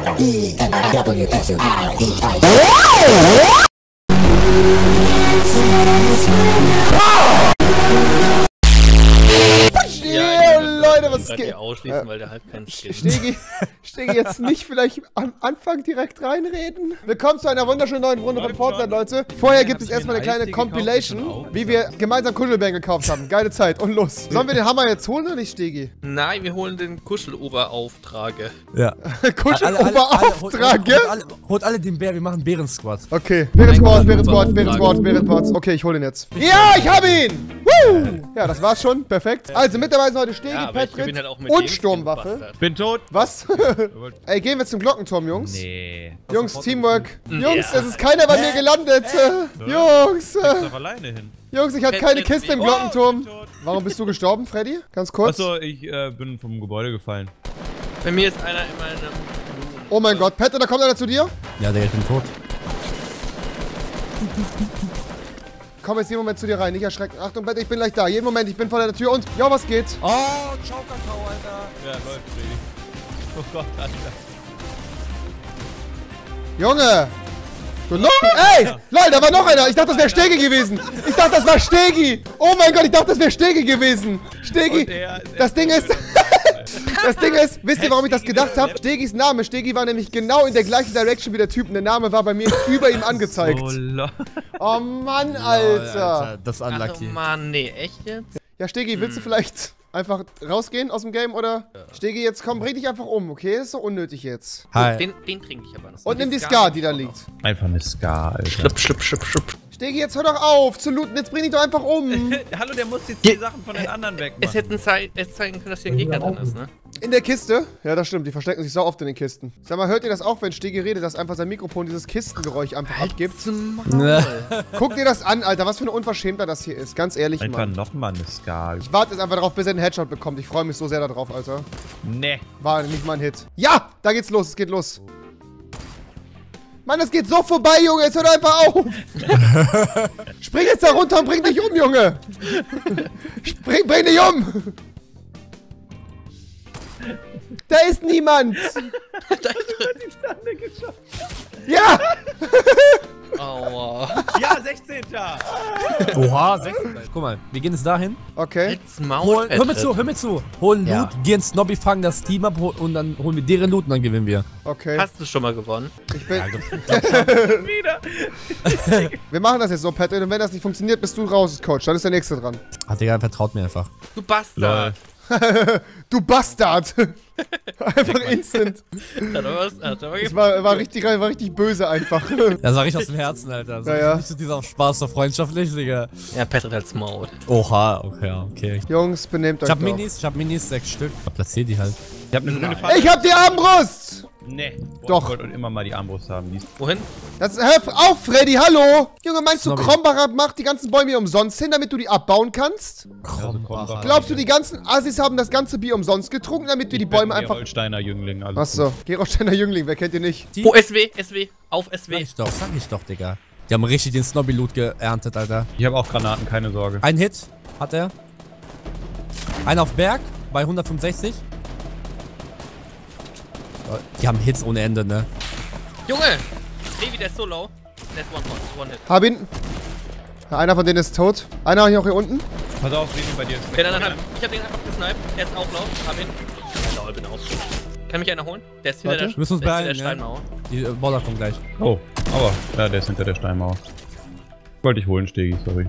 Ja, Leute, was geht? Ausschließen, weil der halt keinen Skin. Stegi jetzt nicht vielleicht am Anfang direkt reinreden? Willkommen zu einer wunderschönen neuen Runde von Fortnite, Leute. Vorher gibt es erstmal eine kleine Compilation, wie wir gemeinsam Kuschelbären gekauft haben. Geile Zeit und los. Sollen wir den Hammer jetzt holen oder nicht, Stegi? Nein, wir holen den Kuscheloberauftrage. Ja. Kuscheloberauftrage? Holt alle den Bär, wir machen Bären-Squad. Okay, Bären-Squad. Okay, ich hol ihn jetzt. Ja, ich hab ihn! Woo! Ja, das war's schon. Perfekt. Also, mit dabei sind heute Stegi, Ja, aber ich Patrick gewinne halt auch mit und dem Sturmwaffe. Skin-Bastard. Bin tot. Was? Ey, gehen wir zum Glockenturm, Jungs? Nee. Jungs, Teamwork. Jungs, Ja. es ist keiner bei mir gelandet. Jungs, Ich doch alleine hin. Jungs, ich hatte keine Kiste im Oh, Glockenturm. ich bin tot. Warum bist du gestorben, Freddy? Ganz kurz. Achso, ich bin vom Gebäude gefallen. Bei mir ist einer in meinem... Oh mein Gott, Pette, da kommt einer zu dir. Ja, Digga, ich bin tot. Komm jetzt jeden Moment zu dir rein, nicht erschrecken. Achtung, Pette, ich bin gleich da. Jeden Moment, ich bin vor der Tür und... Ja, was geht? Oh, ciao, Kakao, Alter. Ja, läuft, Freddy. Oh Gott, Alter. Junge! Du Ey! Leute, da war noch einer! Ich dachte, das wäre Stegi gewesen! Ich dachte, das war Stegi! Oh mein Gott, ich dachte, das wäre Stegi gewesen! Stegi! Das Ding ist... Das Ding ist, wisst ihr, warum ich das gedacht habe? Stegis Name. Stegi war nämlich genau in der gleichen Direction wie der Typ. Und der Name war bei mir über ihm angezeigt. Oh Mann, Alter. Das ist Ach unlucky. Mann, nee, echt jetzt? Ja, Stegi, willst du vielleicht einfach rausgehen aus dem Game, oder? Ja. Stegi, jetzt komm, bring dich einfach um, okay? Das ist so unnötig jetzt. Hi. Den trinke ich aber noch. Und nimm die Scar, die da liegt. Einfach eine Ska, Alter. Schlupp. Stegi, jetzt hör doch auf zu looten, jetzt bring dich doch einfach um. Hallo, der muss jetzt die Sachen von den anderen wegmachen. Es hätten zeigen können, dass hier ein Gegner drin ist, ne? In der Kiste? Ja, das stimmt, die verstecken sich so oft in den Kisten. Sag mal, hört ihr das auch, wenn Stegi redet, dass einfach sein Mikrofon dieses Kistengeräusch einfach abgibt? Guck dir das an, Alter, was für eine Unverschämtheit das hier ist, ganz ehrlich, Einfach Mann. nochmal eine Ska. Ich warte jetzt einfach darauf, bis er einen Headshot bekommt. Ich freue mich so sehr darauf, Alter. Nee. War nicht mal ein Hit. Ja! Da geht's los, es geht los. Mann, es geht so vorbei, Junge. Jetzt hör doch einfach auf. Spring jetzt da runter und bring dich um, Junge. Bring dich um. Da ist niemand. Ja. Aua. Ja, 16. Oha, 16. Guck mal, wir gehen jetzt dahin. Okay. Jetzt Maul. Hör mir zu. Holen Ja. Loot, gehen ins Snobby, fangen das Team ab und dann holen wir deren Loot und dann gewinnen wir. Okay. Hast du schon mal gewonnen? Ich bin... Wieder. Wir machen das jetzt so, Patrick. Und wenn das nicht funktioniert, bist du raus, Coach. Dann ist der Nächste dran. Ach, Digga, vertraut mir einfach. Du Bastard. Du Bastard. Einfach instant. Ich war richtig böse einfach. Das sag ich aus dem Herzen, Alter. Ja, ja. Nicht so dieser Spaß doch freundschaftlich, Digga. Ja, Patrick hat's Maul. Oha, okay. Jungs, benehmt euch Ich hab doch. Minis, 6 Stück. Platzier die halt. Ich hab eine grüne Farbe. Ich hab die Armbrust! Nee. Boah, Doch. Ich wollte immer mal die Armbrust haben. Die ist Wohin? Hör auf, Freddy, hallo! Junge, meinst du, Snobby. Krombacher macht die ganzen Bäume hier umsonst hin, damit du die abbauen kannst? Krombacher. Glaubst du, die ganzen Assis haben das ganze Bier umsonst getrunken, damit wir die Bäume einfach... Holsteiner Jüngling. Also Achso, Gerolsteiner Jüngling, wer kennt ihr nicht? Oh, SW. Auf SW. Sag ich doch, Digga. Die haben richtig den Snobby-Loot geerntet, Alter. Ich habe auch Granaten, keine Sorge. Ein Hit hat er. Einer auf Berg bei 165. Die haben Hits ohne Ende, ne? Junge! Revi, der ist so low. Der ist one hit. Hab ihn. Ja, einer von denen ist tot. Einer hier auch hier unten. Pass auf, wie bei dir ist. Okay, dann, ich hab den einfach gesniped. Der ist auch low. Hab ihn. Ja, lol, bin auch. Kann mich einer holen? Der ist hinter Warte. der, Wir müssen uns der beeilen, Steinmauer. Die Baller kommt gleich. Oh, aber ja, der ist hinter der Steinmauer. Wollte ich holen, Stegi, sorry.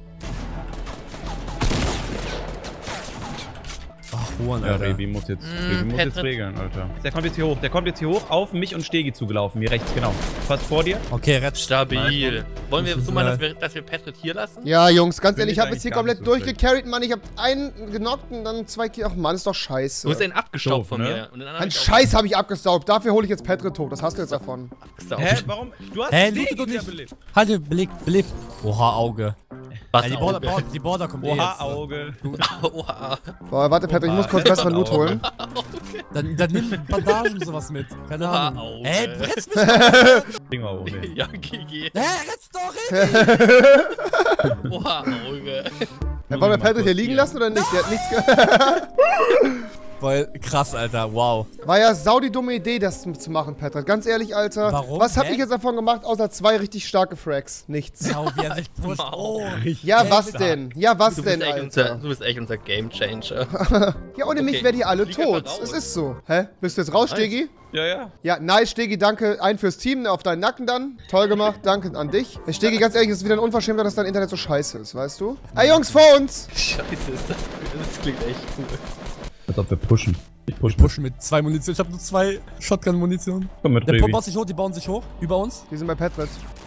Ach, Juan, Ja, Alter. Revi muss jetzt, regeln, Alter. Der kommt jetzt hier hoch, auf mich und Stegi zugelaufen. Hier rechts, genau. Fast vor dir. Okay, Red. Stabil. Wollen wir Das so ist, mal, dass wir Patrick hier lassen? Ja, Jungs, ganz Bin ehrlich, ich ich hab jetzt hier eigentlich gar komplett nicht so durchgecarried, Mann. Ich hab einen genockt und dann 2 Kills. Ach Mann, ist doch scheiße. Du hast den abgestaubt Doof, von ne? mir. Und den anderen Ein hab ich auch Scheiß habe ich abgesaugt. Dafür hole ich jetzt Patrick tot. Das hast du jetzt davon. abgestaubt. Hä, warum? Du hast Hä, Stegi lootet doch wieder nicht. belebt. Halt, belebt. Oha, Auge. Was? Ja, die Border kommt eh Oha, jetzt. Auge. Oha. Boah, warte, Patrick, ich muss kurz besseren Loot holen. Dann nimm Bandagen und sowas mit. Keine Oha, Ahnung. Auge. Ey, bretz mich doch. Ding mal ohne. Ja, GG. Retz doch, Revi. Oha, Auge. Ja, wollen wir Patrick hier liegen lassen oder nicht? Der hat nichts ge... Voll krass, Alter. Wow. War ja sau die dumme Idee, das zu machen, Patrick. Ganz ehrlich, Alter. Warum? Was hab Hä? ich jetzt davon gemacht, außer 2 richtig starke Frags? Nichts. Schau, wie er sich pusht. Oh. Ja, was denn? Ja, was Du denn, bist, Alter? du bist echt unser Game Changer. Ja, ohne mich Okay. wärt ihr alle Flieg tot. einfach raus. Es ist so. Hä? Bist du jetzt raus, Nice. Stegi? Ja, ja. Ja, nice, Stegi, danke. Ein fürs Team, auf deinen Nacken dann. Toll gemacht, danke an dich. Stegi, ganz ehrlich, es ist wieder ein Unverschämter, dass dein Internet so scheiße ist, weißt du? Ey, Jungs, vor uns! Scheiße, ist das cool. Das klingt echt cool. Als ob wir pushen. Ich push Pushen mit 2 Munition. Ich habe nur 2 Shotgun-Munition. Komm mit, Der Revi. baut sich hoch, die bauen sich hoch. Über uns. Die sind bei Patrick.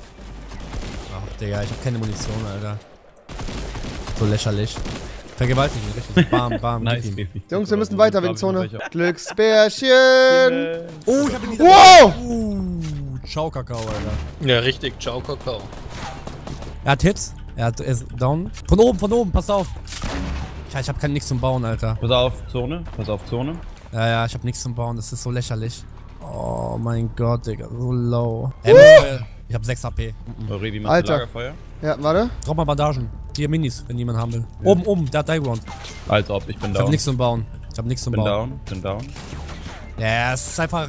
Ach, Digga, ich hab keine Munition, Alter. So lächerlich. Vergewaltigen, richtig. Bam, bam, Nice, gib ihm. Revi. Jungs, wir müssen weiter wegen Zone. Welcher? Glücksbärchen! Oh, ich hab ihn wieder. Wow! Ciao, Kakao, Alter. Ja, richtig. Ciao, Kakao. Er hat Hits. Er ist down. Von oben, pass auf. Ja, ich hab nichts zum Bauen, Alter. Pass auf, Zone. Pass auf, Zone. Ja, ich hab nichts zum Bauen. Das ist so lächerlich. Oh mein Gott, Digga. So low. Ich hab 6 HP. Revi macht Alter. Lagerfeuer. Ja, warte. Brauch mal Bandagen. Hier Minis, wenn jemand haben will. Ja. Oben, der hat Diground. Als ob, ich bin Ich hab down. nichts zum Bauen. Bin down. Ja, es ist einfach...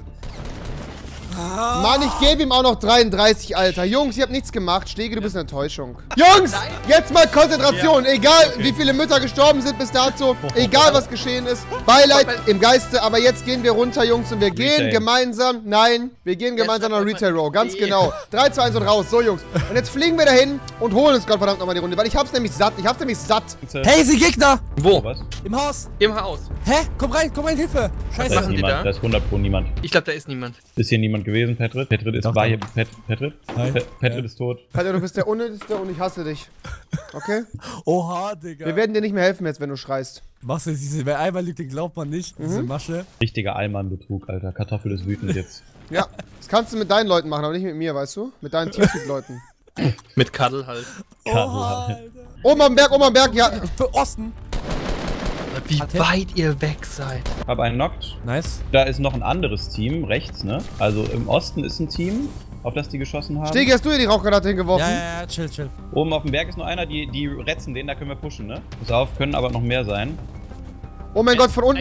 Mann, ich gebe ihm auch noch 33, Alter. Jungs, ihr habt nichts gemacht. Stege, du bist eine Enttäuschung. Jungs, jetzt mal Konzentration. Egal, wie viele Mütter gestorben sind bis dato. Egal, was geschehen ist. Beileid im Geiste. Aber jetzt gehen wir runter, Jungs. Und wir gehen Retail. gemeinsam. Nein, wir gehen gemeinsam nach Retail Row. Ganz genau. 3, 2, 1 und raus. So, Jungs. Und jetzt fliegen wir dahin und holen uns Gottverdammt nochmal die Runde. Weil ich hab's nämlich satt. Hey, sie Gegner! Wo? Was? Im Haus! Im Haus. Hä? Komm rein, Hilfe! Da Scheiße. ist machen die da? niemand. Da ist 100 Pro niemand. Ich glaube, da ist niemand. Ist hier niemand gewesen, Petrit? Petrit ist Doch, war doch. hier. Petrit? Hi. Petrit ist tot. Alter, du bist der Unnötigste und ich hasse dich. Okay? Oha, Digga. Wir werden dir nicht mehr helfen jetzt, wenn du schreist. Machst du diese, wer einmal lügt, den glaubt man nicht. Diese Masche. Richtiger Allmann-Betrug, Alter. Kartoffel ist wütend jetzt. Ja, das kannst du mit deinen Leuten machen, aber nicht mit mir, weißt du? Mit deinen Teamspeak-Leuten. Mit Cuddle halt. Oha, Alter. Oben am Berg, ja. Für Osten. Wie Hat weit ihr weg seid. Hab einen knockt. Nice. Da ist noch ein anderes Team, rechts, ne? Also im Osten ist ein Team, auf das die geschossen haben. Stegi, hast du hier die Rauchgranate hingeworfen? Ja, chill. Oben auf dem Berg ist noch einer, die retzen den, da können wir pushen, ne? Pass auf, können aber noch mehr sein. Oh mein Gott, von unten.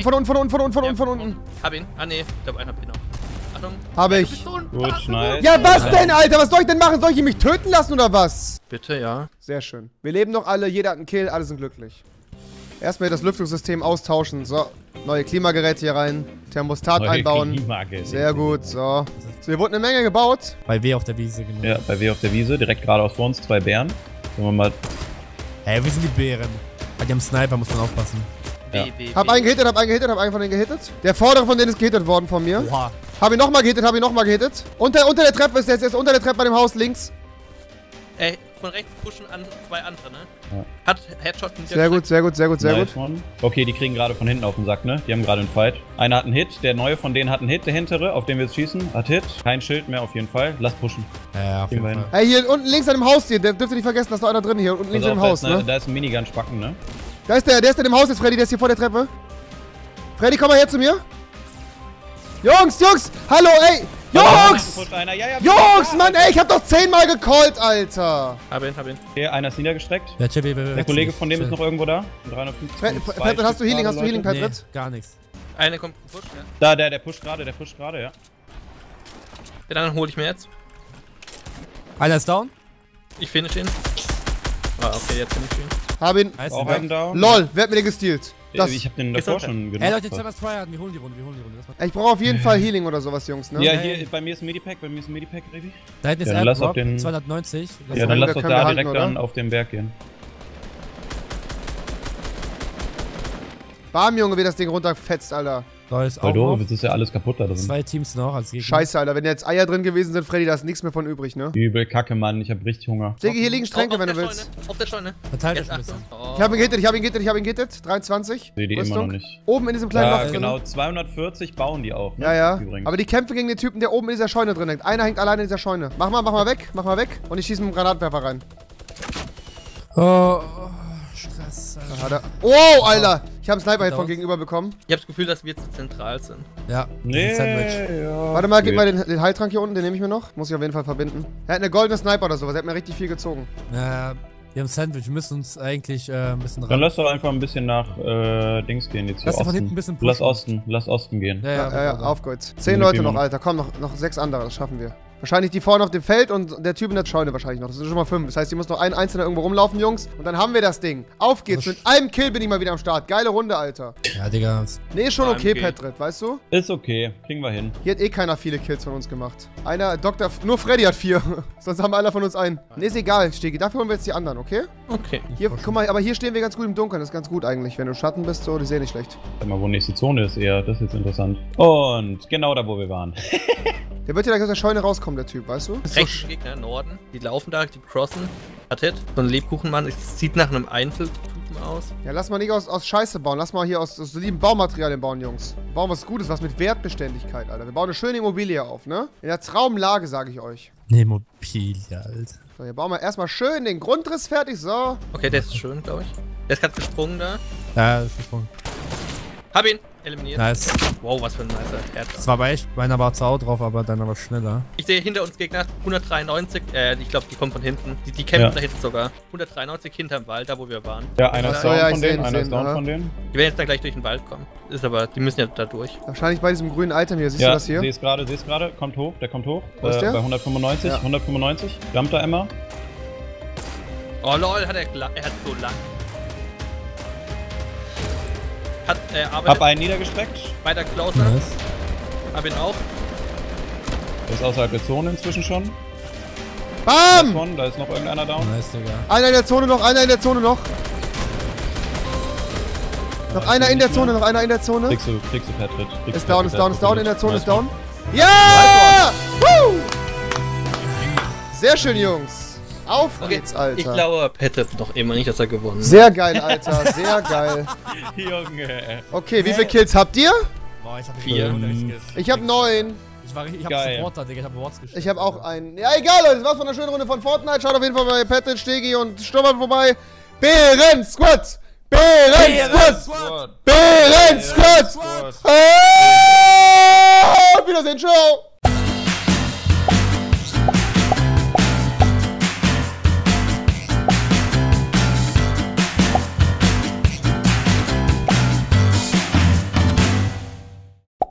Hab ihn. Ah, nee. Ich glaube, einer Pinner. Achtung. Habe Du ich. bist so ein Gut, Bastard. nice. Ja, was denn, Alter? Was soll ich denn machen? Soll ich mich töten lassen oder was? Bitte, ja. Sehr schön. Wir leben noch alle, jeder hat einen Kill, alle sind glücklich. Erstmal das Lüftungssystem austauschen. So, neue Klimageräte hier rein. Thermostat Neue einbauen. Klimageräte. Sehr gut, so. Hier wurde eine Menge gebaut. Bei W auf der Wiese, genau. Ja, bei W auf der Wiese, direkt geradeaus vor uns, 2 Bären. Sollen wir mal. Hey, wir sind die Bären. Bei dem Sniper muss man aufpassen. Ja. Hab einen gehittet, hab einen von denen gehittet. Der vordere von denen ist gehittet worden von mir. Oha. Hab ihn nochmal gehittet, Unter der Treppe ist der jetzt unter der Treppe bei dem Haus links. Ey, von rechts pushen an 2 andere, ne? Ja. Hat Headshot Sehr gut. Nice one. Okay, die kriegen gerade von hinten auf den Sack, ne? Die haben gerade einen Fight. Einer hat einen Hit, der neue von denen hat einen Hit, der hintere, auf den wir jetzt schießen, hat Hit. Kein Schild mehr auf jeden Fall. Lass pushen. Ja, auf Gehen jeden wir Fall. Hey, hier unten links an dem Haus hier, der dürft ihr nicht vergessen, da ist noch einer drin hier. Unten links Pass an auf, dem Haus, da ist, ne? da ist ein Minigun-Spacken, ne? Da ist der ist in dem Haus jetzt, Freddy, der ist hier vor der Treppe. Freddy, komm mal her zu mir. Jungs, hallo, ey. Jungs! Einer. Ja, Jungs, Mann, ey, ich hab doch 10-mal gecallt, Alter. Hab ihn. Okay, einer ist niedergestreckt. Ja, chill, Der Kollege von dem ist noch irgendwo da. 350. Patrick, hast du Healing, Nee, Patrick? gar nichts. Eine kommt push, ja. Da, der pusht gerade, ja. Den anderen hole ich mir jetzt. Einer ist down. Ich finish ihn. Ah, okay, jetzt finish ihn. Hab ihn. Nice. Auch einen down. LOL, wer hat mir den gestealt? Das. Ich hab den Ist davor okay. schon Ey, genommen. Leute, jetzt was tryharden. Wir holen die Runde. Das war Ich brauche auf jeden Fall Healing oder sowas, Jungs, ne? Ja, Hey. hier, bei mir ist ein Medipack, Revi. da hinten ist Ja, dann lass auf Airdrop. den- 290. Das Ja, ist dann gut, lass da doch können wir da halten, direkt oder? dann auf den Berg gehen. Bam, Junge, wie das Ding runterfetzt, Alter. Da ist Voll auch doof, noch. jetzt ist ja alles kaputt da drin. 2 Teams noch als Gegner. Scheiße, Alter, wenn jetzt Eier drin gewesen sind, Freddy, da ist nichts mehr von übrig, ne? Übel Kacke, Mann, ich hab richtig Hunger. Stegi, hier liegen Stränke, Auf wenn du der willst. Scheune, auf der Scheune. Verteilt Jetzt euch ein bisschen. Achtung. Oh. Ich hab ihn gehittet. 23. Sehe die immer Rüstung. noch nicht. Oben in diesem kleinen Ja, Loch drin. genau, 240 bauen die auch. Ne? Ja, ja. Übrigens. Aber die kämpfen gegen den Typen, der oben in dieser Scheune drin hängt. Einer hängt alleine in dieser Scheune. Mach mal weg. Und ich schieße mit dem Granatwerfer rein. Oh, Stress, Alter. Hat er. Oh, Alter! Ich habe einen Sniper-Hit von Down. gegenüber bekommen. Ich hab das Gefühl, dass wir zu zentral sind. Ja, Nee, Sandwich. ja. Warte mal, gib Geht. mal den Heiltrank hier unten, den nehme ich mir noch. Muss ich auf jeden Fall verbinden. Er hat eine goldene Sniper oder sowas, er hat mir richtig viel gezogen. Ja, Wir haben Sandwich, wir müssen uns eigentlich ein bisschen Dann lass doch einfach ein bisschen nach Dings gehen jetzt hier. Lass von hinten ein bisschen Lass pushen. Lass Osten gehen. Ja, auf geht's. 10 Leute noch, Alter. Komm, noch 6 andere, das schaffen wir. Wahrscheinlich die vorne auf dem Feld und der Typ in der Scheune wahrscheinlich noch. Das sind schon mal 5. Das heißt, hier muss noch ein Einzelner irgendwo rumlaufen, Jungs. Und dann haben wir das Ding. Auf geht's. Mit einem Kill bin ich mal wieder am Start. Geile Runde, Alter. Ja, Digga. Nee, ist schon okay, Patrick, weißt du? Ist okay. Kriegen wir hin. Hier hat eh keiner viele Kills von uns gemacht. Nur Freddy hat 4. Sonst haben alle von uns einen. Nee, ist egal, Stegi. Dafür holen wir jetzt die anderen, okay? Okay. Hier, guck mal, aber hier stehen wir ganz gut im Dunkeln. Das ist ganz gut eigentlich. Wenn du im Schatten bist, so, die sehen nicht schlecht. Sag mal, wo nächste Zone ist eher. Das ist jetzt interessant. Und genau da, wo wir waren. Der wird ja gleich aus der Scheune rauskommen, der Typ, weißt du? Rechts Gegner, Norden. Die laufen da, die crossen. Hat Hit. So ein Lebkuchenmann. Es sieht nach einem Einzeltypen aus. Ja, lass mal nicht aus Scheiße bauen. Lass mal hier aus soliden Baumaterialien bauen, Jungs. Wir bauen was Gutes, was mit Wertbeständigkeit, Alter. Wir bauen eine schöne Immobilie auf, ne? In der Traumlage, sage ich euch. Ne, Immobilie, Alter. So, hier bauen wir erstmal schön den Grundriss fertig, so. Okay, der ist schön, glaube ich. Der ist gerade gesprungen da. Ja, das ist gesprungen. Hab ihn. Eliminiert. Nice. Wow, was für ein nicer Herz. Das war bei echt, meiner war zu Hau drauf, aber deiner war schneller. Ich sehe hinter uns Gegner, 193, ich glaube, die kommen von hinten. Die kämpfen da hinten sogar. 193 hinterm Wald, da wo wir waren. Ja, einer ist So, ja, down von denen, einer sehen, ist down von denen. Die werden jetzt dann gleich durch den Wald kommen. Ist aber, die müssen ja da durch. Wahrscheinlich bei diesem grünen Item hier. Siehst du Ja, das hier? seh's gerade, kommt hoch, der kommt hoch. Wo ist der? Bei 195, Ja. 195. Jumpt da immer. Oh lol, er hat so lang. Arbeitet Hab einen niedergestreckt. bei der Closer. Nice. Hab ihn auch. Der ist außerhalb der Zone inzwischen schon. Bam! Da ist noch irgendeiner down. Nice, Digga. Einer in der Zone noch, einer in der Zone noch. Noch einer in der Zone, noch einer in der Zone. Kriegst du Patrick. Ist down, in der Zone, ist down. Ja! Woo! Sehr schön, Jungs. Auf geht's, Alter. Ich glaube, Patrick noch immer nicht, dass er gewonnen hat. Sehr geil, Alter, sehr geil. Junge. Okay, wie viele Kills habt ihr? Boah, ich hab 4. Ich hab 9. Ich hab Geil. Supporter, Digga, ich hab Awards gespielt. Ich hab auch einen. Ja, egal, Leute, das war's von der schönen Runde von Fortnite. Schaut auf jeden Fall bei Patrick, Stegi und Sturmband vorbei. Bären Squad! Bären Squad! Bären Squad! Auf Wiedersehen, ciao!